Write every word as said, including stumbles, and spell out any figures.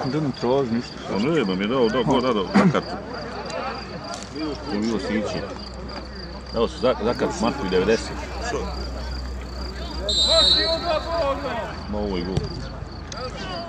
Da nam traži ništa. Pa ne, da mi je dao, dao, ko dao, za kartu. To je bilo Sići. Dao su za, za kartu Markovi devedeset. Ma ovo je gol.